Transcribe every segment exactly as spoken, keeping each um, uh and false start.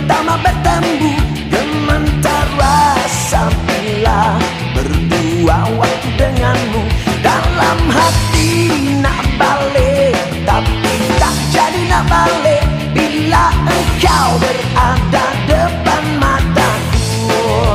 pertama bertemu, gementara sampailah berdua waktu denganmu. Dalam hati nak balik, tapi tak jadi nak balik bila engkau berada depan mataku.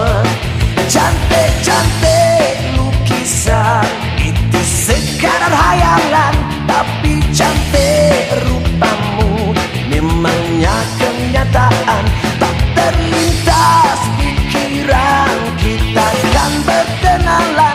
Cantik-cantik lukisan itu sekadar hayalan, tapi cantik rupamu memangnya kenyataan. Tak terlintas pikiran kita kan berkenalan.